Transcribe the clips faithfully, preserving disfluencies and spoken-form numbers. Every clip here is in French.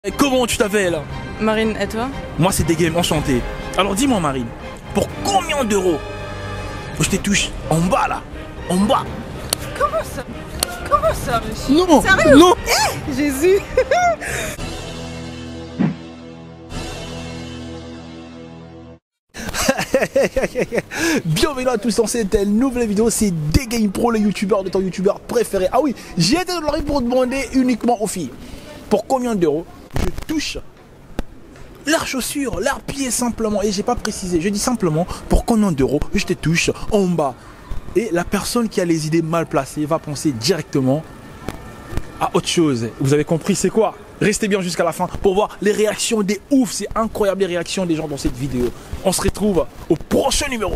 Et comment tu t'appelles? Marine, et toi? Moi c'est Degame, enchanté. Alors dis-moi Marine, pour combien d'euros je te touche en bas là? En bas? Comment ça? Comment ça, monsieur? Non! Sérieux? Non! Eh, Jésus! Bienvenue à tous dans cette nouvelle vidéo, c'est Degame Pro, le youtubeur de ton youtubeur préféré. Ah oui, j'ai été dans l'oreille pour demander uniquement aux filles pour combien d'euros je touche leurs chaussures, leurs pieds simplement. Et j'ai pas précisé, je dis simplement pour combien d'euros je te touche en bas. Et la personne qui a les idées mal placées va penser directement à autre chose. Vous avez compris c'est quoi? Restez bien jusqu'à la fin pour voir les réactions des oufs. C'est incroyable les réactions des gens dans cette vidéo. On se retrouve au prochain numéro.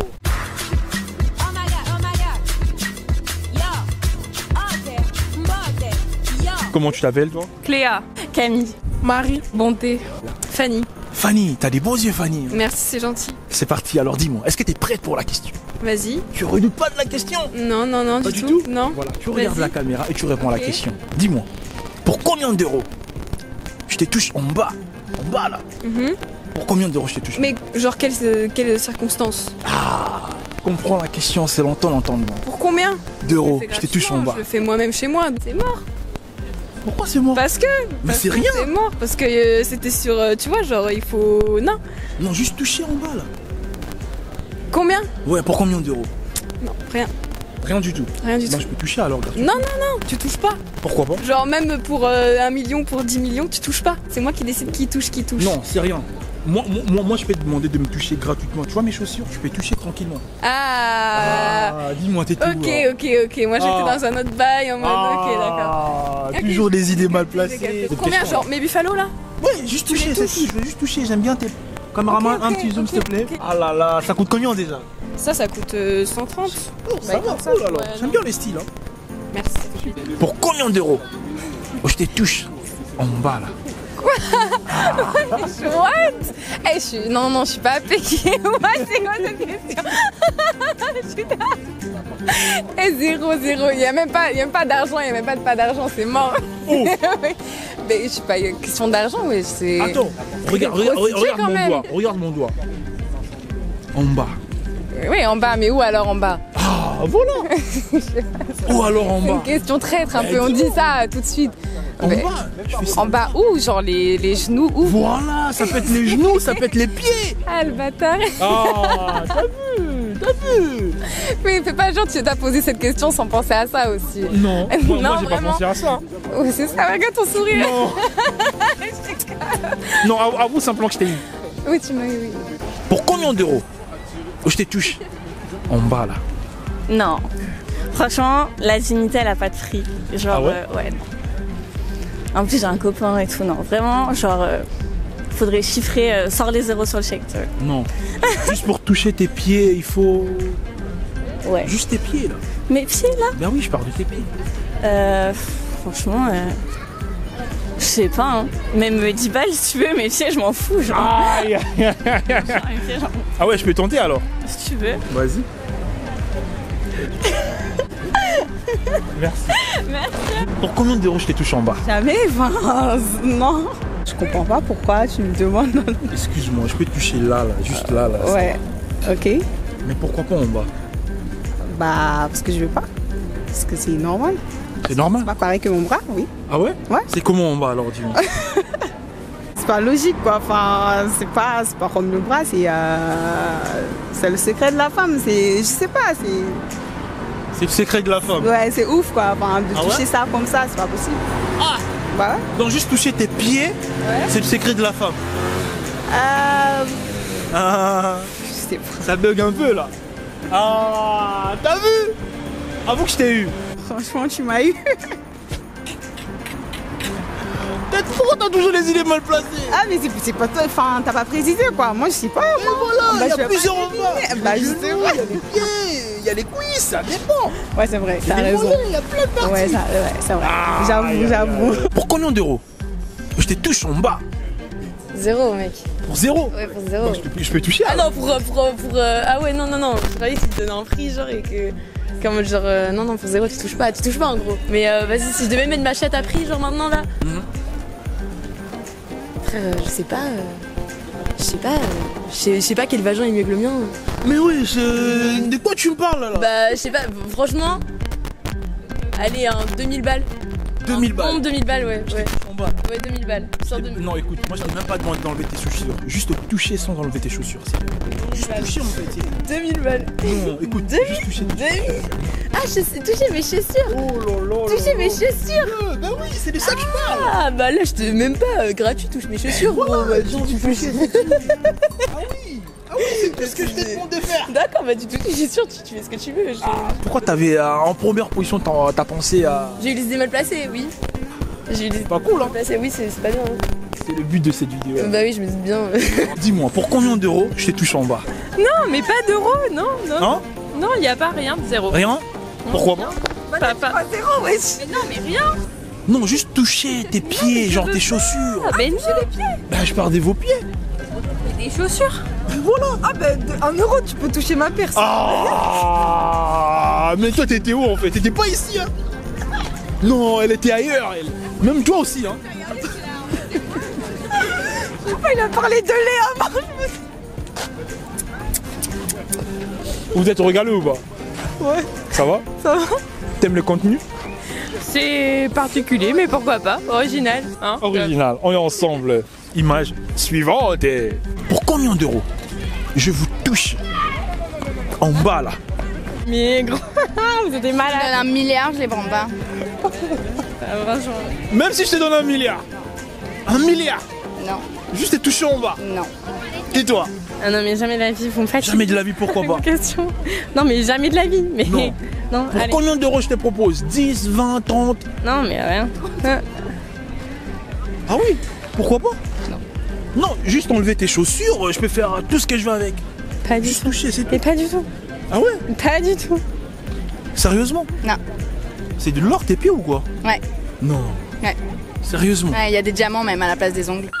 Comment tu t'appelles toi? Cléa, Camille, Marie, Bonté, Fanny. Fanny, t'as des beaux yeux Fanny. Merci, c'est gentil. C'est parti, alors dis-moi, est-ce que t'es prête pour la question? Vas-y. Tu redoutes pas de la question? Non, non, non, Pas du, du tout. tout. Non. Voilà, tu regardes la caméra et tu réponds à Ok. la question. Dis-moi, pour combien d'euros je te touche en bas? En bas là. Mhm. Pour combien d'euros je te touche? Mais genre, quelles euh, quelles circonstances? Ah, comprends la question, c'est longtemps l'entendement. Pour combien? D'euros, le fais je te touche en gratuitement, bas. Je le fais moi-même chez moi. C'est mort. Pourquoi c'est moi? Parce que. Mais parce c'est que rien. C'est mort. Parce que euh, c'était sur. euh, tu vois, genre, il faut. Non. Non, juste toucher en bas là. Combien? Ouais, pour combien d'euros? Non, rien. Rien du tout. Rien du Moi tout. je peux toucher alors gratuitement. Non, non, non, tu touches pas. Pourquoi pas? Genre, même pour euh, un million, pour dix millions, tu touches pas. C'est moi qui décide qui touche, qui touche. Non, c'est rien. Moi, moi, moi, je peux te demander de me toucher gratuitement. Tu vois mes chaussures, je peux toucher tranquillement. Ah. Ah, dis-moi, t'es tout. Ok, hein. ok, ok. Moi j'étais Ah. dans un autre bail en mode ok, d'accord. Ah, Ok. toujours des idées mal J'ai capté. placées. D'autres Combien, questions? genre, mes buffalo là? Ouais, juste Tu les toucher, c'est touches. tout. Je veux juste toucher. J'aime bien tes. Cameraman, Ok, ok, un petit zoom ok, s'il te plaît. ok. Ah là là, ça coûte combien déjà? Ça, ça coûte euh, cent trente. Oh, ça Bah, va, comme ça, cool alors. ouais, J'aime non. bien les styles. Hein. Merci, ça fait plaisir. Pour combien d'euros je te touche en bas là? What? Eh, je suis. Non, non, je suis pas péquée. Moi, c'est quoi cette question? Je suis là. Eh, zéro, zéro. Il n'y a même pas, il y a même pas d'argent, il n'y a même pas de pas d'argent, c'est mort. Oh. Mais je sais pas, il y a une question d'argent, mais c'est. Attends, regarde, C'est regarde, prostitué, regarde quand mon même. doigt. Regarde mon doigt. En bas. Oui, en bas, mais où alors en bas? Ah, voilà. Ou alors en C'est bas. une question traître un Eh, peu, on dit dis-moi. ça tout de suite. En Mais- bas. Je fais ça. En bas où? Genre les, les genoux où? Voilà, ça peut être les genoux, ça peut être les pieds. Ah le bâtard. Ah, t'as vu, t'as vu. Mais fais pas genre tu t'as posé cette question sans penser à ça aussi. Non, moi, Non, moi, j'ai pas vraiment. pensé à ça. Ouais, c'est ça, regarde ton sourire. Non, non, avoue, avoue simplement que je t'ai eu. Oui, tu m'as eu, oui. Pour combien d'euros je te touche en bas là? Non. Franchement, la dignité, elle a pas de prix. Genre, Ah ouais euh, ouais, non. En plus, j'ai un copain et tout, non. Vraiment, genre, euh, faudrait chiffrer, euh, sors les zéros sur le chèque, tu vois. Non. Juste pour toucher tes pieds, il faut. Ouais. Juste tes pieds là. Mes pieds, là, Ben oui, je parle de tes pieds. euh, franchement, euh, je sais pas, hein. Même dix balles, si tu veux, mes pieds, je m'en fous, genre. Aïe. Genre, mes pieds, genre, Ah ouais, je peux tenter alors. si tu veux. Vas-y. Merci. Merci. Pour combien d'euros je te touche en bas? Jamais, enfin, non. Je comprends pas pourquoi tu me demandes. Excuse-moi, je peux te toucher là, là, juste là, là. Ouais, ok. Mais pourquoi pas en bas? Bah, parce que je veux pas. Parce que c'est normal. C'est normal. C'est pas pareil que mon bras, oui. Ah ouais? Ouais. C'est comment en bas alors, dis-moi? C'est pas logique, quoi. Enfin, c'est pas, c'est pas comme le bras, c'est, euh, c'est le secret de la femme. C'est, je sais pas, c'est, C'est le secret de la femme. ouais, c'est ouf, quoi. Enfin, de Ah ouais? toucher ça comme ça, c'est pas possible. Ah! Bah ouais. Donc juste toucher tes pieds, Ouais. c'est le secret de la femme. Euh, Ah, je sais pas. ça bug un peu là. Ah, t'as vu? Avoue que je t'ai eu. Franchement, tu m'as eu. Peut-être pourquoi t'as toujours les idées mal placées? Ah, mais c'est, c'est pas toi. Enfin, t'as pas précisé, quoi. Moi, je sais pas. Et voilà, Bah, il y je a vais plusieurs pas en bas. deviner. Bah, Il y a les justement. genoux, il y a les pieds, il y a les cuisses, ça dépend. Ouais, c'est vrai, Il y a t'as les raison. mollets, il y a plein de parties. Ouais, ça, ouais, c'est vrai. Ah, j'avoue, aïe, aïe, j'avoue. aïe. Pour combien d'euros je te touche en bas? Zéro, mec. Pour zéro? Ouais, pour zéro. Bah, je, peux, je peux toucher Ah alors. non, pour. euh, pour, euh, pour euh, ah ouais, non, non, non. Je croyais que tu te donnais un prix, genre, et que. Qu'en mode, genre, euh, non, non, pour zéro, tu touches pas. Tu touches pas, en gros. Mais euh, vas-y, si je devais mettre ma chatte à prix, genre, maintenant, là. Mhm. frère, je sais pas. euh, Je sais pas. euh, Je sais, je sais pas quel vagin est mieux que le mien. Mais oui, je... de quoi tu me parles là? Bah, je sais pas, franchement. Allez, un deux mille balles. deux mille Un balles. bon deux mille balles, ouais. Ouais, En bas. ouais deux mille balles. Sur deux mille. Non, écoute, moi je t'ai même pas demandé d'enlever tes chaussures. Juste toucher sans enlever tes chaussures. C'est juste toucher en fait. deux mille balles. Non, écoute, juste toucher. deux mille. Ah, je sais toucher mes chaussures. Oh là là. Toucher mes chaussures. Euh, bah oui, c'est de ça que je parle. Ah, bah là, je te. Même pas euh, gratuit, touche mes chaussures. Voilà, gros, bah, genre, tu tu touches. Ah oui. Ah oui, c'est tout ce que je t'ai demandé de faire. D'accord, bah tu touches mes chaussures, tu, tu fais ce que tu veux. je- Pourquoi t'avais euh, en première position t'as t'as pensé à. J'ai eu les idées mal placées, oui. J'ai eu les idées Pas cool, hein. mal placées, oui, c'est c'est pas bien. hein. C'est le but de cette vidéo. Euh, Bah oui, je me dis bien. Dis-moi, pour combien d'euros je te touche en bas? Non, mais pas d'euros, non, non. Hein? Non, il n'y a pas rien de zéro. Rien? Pourquoi pas? Pas, pas. zéro, wesh. Mais non, mais rien. Non, juste toucher tes pieds, genre tes chaussures. Ah, ben non. Bah je pars de vos pieds. Des chaussures. Voilà. Ah ben, de- un euro, tu peux toucher ma personne. Ah, mais toi t'étais où en fait? T'étais pas ici, hein? Non, elle était ailleurs, elle. Même toi aussi, hein? Il a parlé de Léa. Vous êtes régalé ou pas? Ouais, Ça va? ça va. T'aimes le contenu? C'est particulier, mais pourquoi pas. Original. Hein. Original, on est ensemble. Image suivante. Pour combien d'euros je vous touche en bas là? Mais gros, vous êtes des Je malades. donne un milliard, je les prends pas. Ah, franchement. Même si je te donne un milliard. Un milliard. Non, Juste te toucher en bas. non. Et toi? Ah non, mais jamais de la vie, vous me fatiguez. Jamais de la vie, pourquoi pas? Question. Non, mais jamais de la vie. Mais Non. non, Pour allez. combien d'euros je te propose? dix, vingt, trente? Non, mais rien. Ah. Ah oui? Pourquoi pas? Non. Non, juste enlever tes chaussures, je peux faire tout ce que je veux avec. Pas du Juste tout. toucher, c'est tout. Mais pas du tout. Ah ouais? Pas du tout. Sérieusement? Non. C'est de l'or tes pieds ou quoi? Ouais, Non. ouais. Sérieusement? Ouais, il y a des diamants même à la place des ongles.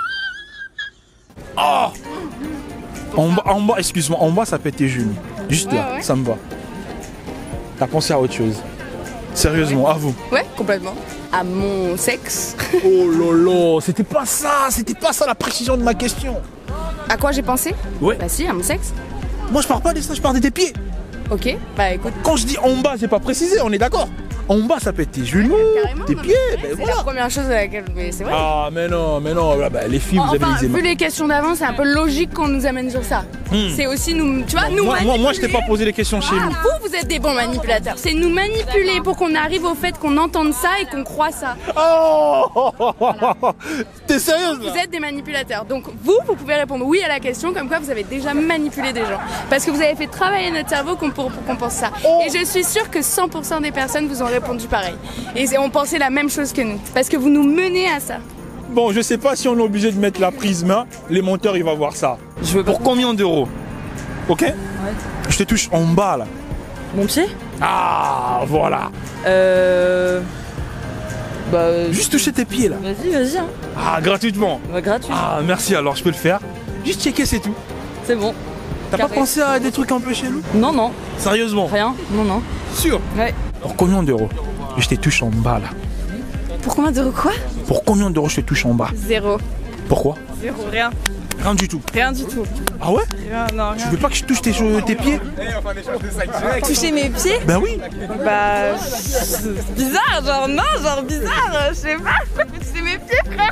Ah! En bas, en bas, excuse-moi, en bas ça pète tes genoux. Juste Ouais, là, ouais. ça me va. T'as pensé à autre chose? Sérieusement, à vous. Ouais, complètement. À mon sexe. Oh là là, c'était pas ça, c'était pas ça la précision de ma question. À quoi j'ai pensé? Ouais. Bah si, à mon sexe. Moi je pars pas de ça, je pars de tes pieds. Ok, bah écoute. Quand je dis en bas, c'est pas précisé, on est d'accord. En bas ça pète tes genoux, Carrément, tes non, pieds, mais ben C'est voilà. la première chose à laquelle. Mais c'est vrai. Ah mais non, mais non, là, bah, les filles vous avez Enfin, les vu aimants. les questions d'avant, c'est un peu logique qu'on nous amène sur ça. Hmm. C'est aussi nous, tu vois, nous Moi, moi, moi je t'ai manipuler. pas posé les questions chez Ah, nous. vous, vous êtes des bons manipulateurs. C'est nous manipuler pour qu'on arrive au fait qu'on entende ça et qu'on croit ça. Oh T'es sérieuse là? Vous êtes des manipulateurs. Donc vous, vous pouvez répondre oui à la question, comme quoi vous avez déjà manipulé des gens. Parce que vous avez fait travailler notre cerveau qu'on- pour, pour qu'on pense ça. Oh. Et je suis sûre que cent pour cent des personnes vous ont répondu pareil. Et c'est- on pensait la même chose que nous. Parce que vous nous menez à ça. Bon, je sais pas si on est obligé de mettre la prise main, les monteurs ils vont voir ça. Je veux pas. Pour combien d'euros? Ok? Je te touche en bas là. Mon pied. Ah, voilà. Euh. Bah. euh, Juste toucher tes pieds là. Vas-y, vas-y. Hein. Ah, gratuitement. Bah, gratuit. Ah, merci alors, je peux le faire. Juste checker, c'est tout. C'est bon. T'as pas Carré. pensé à des trucs un peu chelous? Non, non. Sérieusement? Rien. Non, non. Sûr? Ouais. Pour combien d'euros je te touche en bas là? Pour combien d'euros quoi? Pour combien d'euros je te touche en bas? Zéro. Pourquoi? Zéro, rien. Rien du tout. Rien du tout. Ah ouais? Rien, non, Tu rien. veux pas que je touche tes, che- tes pieds? Toucher mes pieds? Ben oui. Bah. c'est bizarre, genre, non, genre bizarre, je sais pas. C'est mes pieds, frère.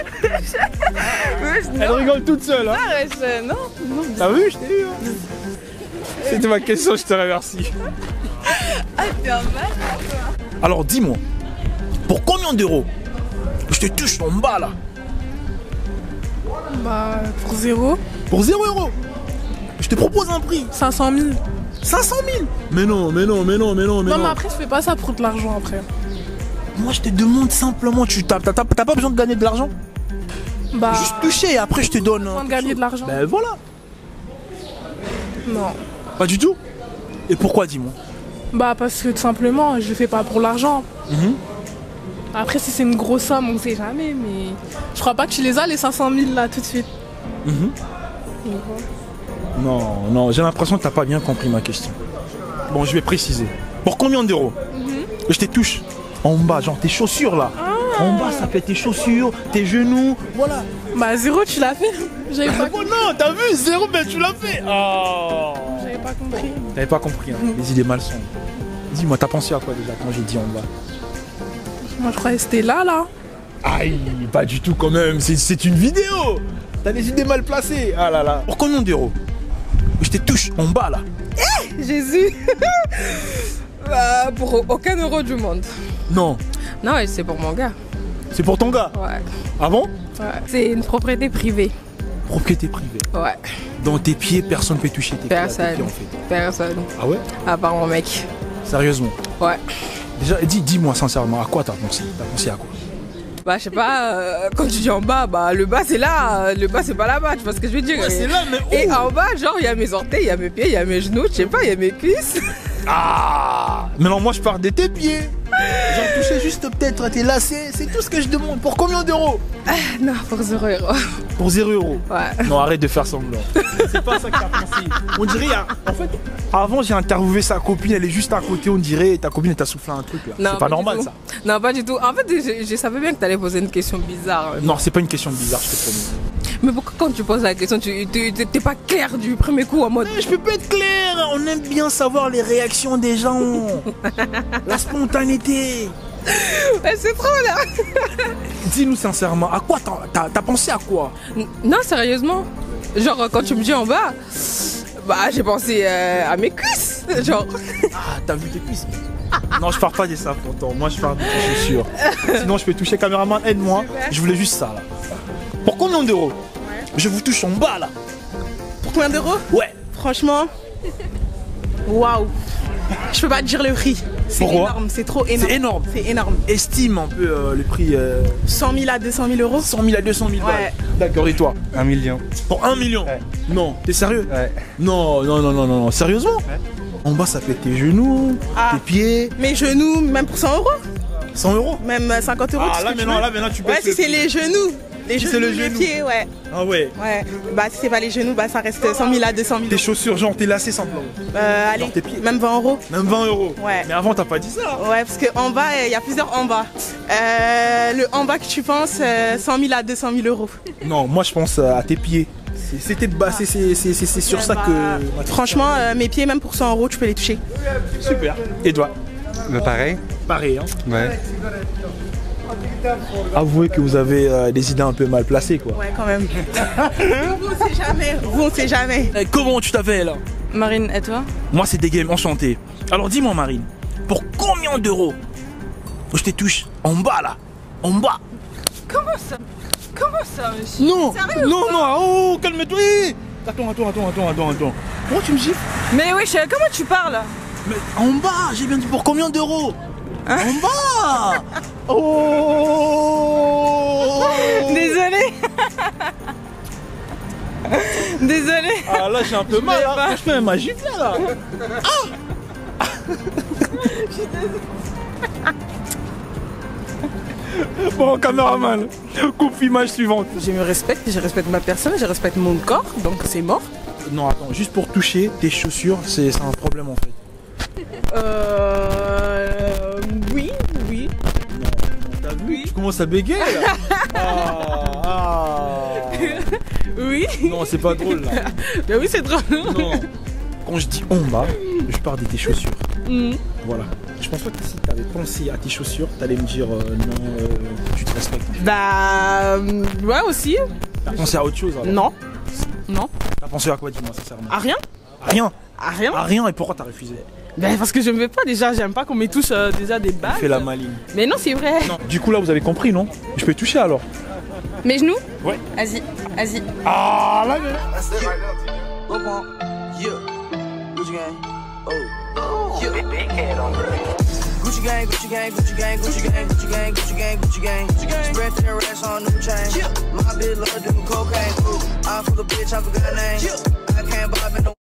Ouais, je- Elle non, rigole toute seule, hein? ouais, je- non, non. T'as vu, je t'ai eu. Hein. C'était ma question, je te remercie. Ah, t'es un mal. Alors dis-moi, pour combien d'euros je te touche en bas là? Bah, pour zéro, Pour zéro euro. Je te propose un prix. cinq cent mille. cinq cent mille. Mais non, mais non, mais non, mais non, mais Non, non. mais après, je fais pas ça pour de l'argent après. Moi je te demande simplement, tu t'as, t'as- t'as pas besoin de gagner de l'argent? Bah, Juste toucher et après je te donne. besoin un de gagner de l'argent. Ben voilà. Non. Pas du tout. Et pourquoi, dis-moi? Bah, parce que tout simplement, je le fais pas pour l'argent. Mhm. Après, si c'est une grosse somme, on sait jamais, mais je crois pas que tu les as les cinq cent mille là tout de suite. Mhm. Donc, voilà. Non, non, j'ai l'impression que t'as pas bien compris ma question. Bon, je vais préciser. Pour combien d'euros je te touche en bas, genre tes chaussures là? En bas, ça fait tes chaussures, tes genoux, voilà. Bah zéro, tu l'as fait. J'avais pas, Oh non, t'as vu, zéro, mais tu l'as fait. Oh. j'avais pas compris. T'avais pas compris, hein. Les idées malsaines. Dis-moi, t'as pensé à quoi déjà quand j'ai dit en bas? Moi je croyais que c'était là, là. Aïe, pas du tout quand même, c'est- c'est une vidéo. T'as des idées mal placées. Ah là là. Pour combien d'euros? Je te touche en bas là. Jésus. Bah, pour aucun euro du monde. Non, Non, c'est pour mon gars. c'est pour ton gars. Ouais. Ah bon? ouais. C'est une propriété privée. Propriété privée. Ouais. Dans tes pieds, personne ne peut toucher tes pieds, à tes Personne. pieds en fait. Personne. Ah ouais? À part mon mec. Sérieusement. Ouais. Déjà, dis, dis-moi sincèrement, à quoi t'as pensé? T'as pensé à quoi? Bah, je sais pas, euh, quand tu dis en bas, bah, le bas c'est là, euh, le bas c'est pas là-bas, tu vois ce que je veux dire? Ouais, Et- c'est là, mais Et où? en bas, genre, il y a mes orteils, il y a mes pieds, il y a mes genoux, je sais pas, il y a mes cuisses. Ah! Mais non, moi je parle de tes pieds. J'en touchais juste peut-être tes lacets, c'est tout ce que je demande. Pour combien d'euros? Non, pour zéro euro. Pour zéro euro. Ouais. Non, arrête de faire semblant. C'est pas ça que t'as pensé. On dirait, hein, en fait, avant j'ai interviewé sa copine, elle est juste à côté, on dirait, ta copine elle t'a soufflé un truc là. Non, C'est pas du normal tout. ça. Non, pas du tout. En fait, je, je savais bien que t'allais poser une question bizarre. Non, c'est pas une question bizarre, je te promets. Mais pourquoi quand tu poses la question, tu tu- tu- t'es pas clair du premier coup en mode. Je peux pas être clair, on aime bien savoir les réactions des gens. La spontanéité. Ouais, c'est trop là. Dis-nous sincèrement, à quoi t'as- t'as t'as pensé à quoi? Non, sérieusement. Genre, quand tu me dis en bas, bah, j'ai pensé euh, à mes cuisses. Genre. Ah, t'as vu tes cuisses? Non, je parle pas de ça pourtant. Moi, je parle de tes chaussures. Sinon, je peux toucher caméraman, aide-moi. Je voulais juste ça là. Pour combien d'euros? Je vous touche en bas là. Pour combien d'euros? Ouais. Franchement, waouh. Je peux pas te dire le prix. C'est Pourquoi? énorme, c'est trop énorme. C'est énorme. C'est énorme. Estime un peu euh, le prix. euh, cent mille à deux cent mille euros. cent mille à deux cent mille balles. Ouais. D'accord, et toi? Un million. Pour un million? Ouais. Non, t'es sérieux? Ouais. Non, non, non, non, non, non. Sérieusement? En bas, ça fait tes genoux, Ah. tes pieds. Mes genoux, même pour cent euros. cent euros? Même cinquante euros. Ah, tout ce là, que tu maintenant, veux. là, maintenant, tu Ouais, baisses si le c'est prix. les genoux. Les Si genoux, c'est le les genou. pieds, ouais. Ah ouais. Ouais. Bah, si c'est pas les genoux, bah, ça reste cent mille à deux cent mille Tes euros. chaussures, genre, tes lacets simplement. Euh, allez, Genre tes pieds. même vingt euros. Même vingt euros. Ouais. Mais avant, t'as pas dit ça. Ouais, parce qu'en bas, il y a plusieurs en bas. Euh, le en bas que tu penses, euh, cent mille à deux cent mille euros. Non, moi, je pense euh, à tes pieds. C'est- C'était de bas, c'est- c'est c'est- c'est- c'est sur ça Bah, que. Franchement, euh, mes pieds, même pour cent euros, tu peux les toucher. Super. Et toi? Mais pareil. Pareil, hein. Ouais. Avouez que vous avez euh, des idées un peu mal placées, quoi. Ouais, quand même. Vous, on sait jamais. Vous, on sait jamais. Eh, comment tu t'appelles? Marine, et toi? Moi, c'est des games, enchanté. Alors, dis-moi, Marine, pour combien d'euros je te touche en bas, là? En bas? Comment ça? Comment ça, monsieur? Non! Non, non! Oh, calme-toi! Hé, attends, attends, attends, attends, attends, attends. Pourquoi tu me gifles? Mais wesh, comment tu parles? Mais en bas, j'ai bien dit pour combien d'euros? En bas! Oh! Désolée. Désolée. Ah là, j'ai un peu mal, hein. Franchement, elle m'a giflé, là. Ah! Bon, caméraman, coupe image suivante. Je me respecte, je respecte ma personne, je respecte mon corps, donc c'est mort. Non, attends, juste pour toucher tes chaussures, c'est c'est un problème en fait. Euh. Oui, oui. Non, t'as vu? Tu commences à bégayer là. Ah, ah. Oui. Non, c'est pas drôle là. Ben oui, c'est drôle. Non. Quand je dis en bas, je parle de tes chaussures. Mhm. Voilà. Je pense pas que si t'avais pensé à tes chaussures, t'allais me dire euh, non, euh, tu te respectes. Bah. euh, Ouais, aussi. T'as pensé à autre chose alors? Non. Non. T'as pensé à quoi, dis-moi sincèrement? À rien. À rien. À rien. À rien, et pourquoi t'as refusé? Ben parce que je me fais pas déjà, j'aime pas qu'on me touche euh, déjà des Tu bagues. fais la maligne. Mais non, c'est vrai. Non. Du coup là, vous avez compris, non? Je peux toucher alors? Mes genoux? Ouais. Vas-y, vas-y. Ah là, mais... Gucci gang, Gucci gang, Gucci gang, Gucci gang, Gucci gang, Gucci gang, Gucci gang, Gucci gang. Spread their ass on new chain. My bitch love doing cocaine. I fuck a bitch, I forgot her name. I can't bob in no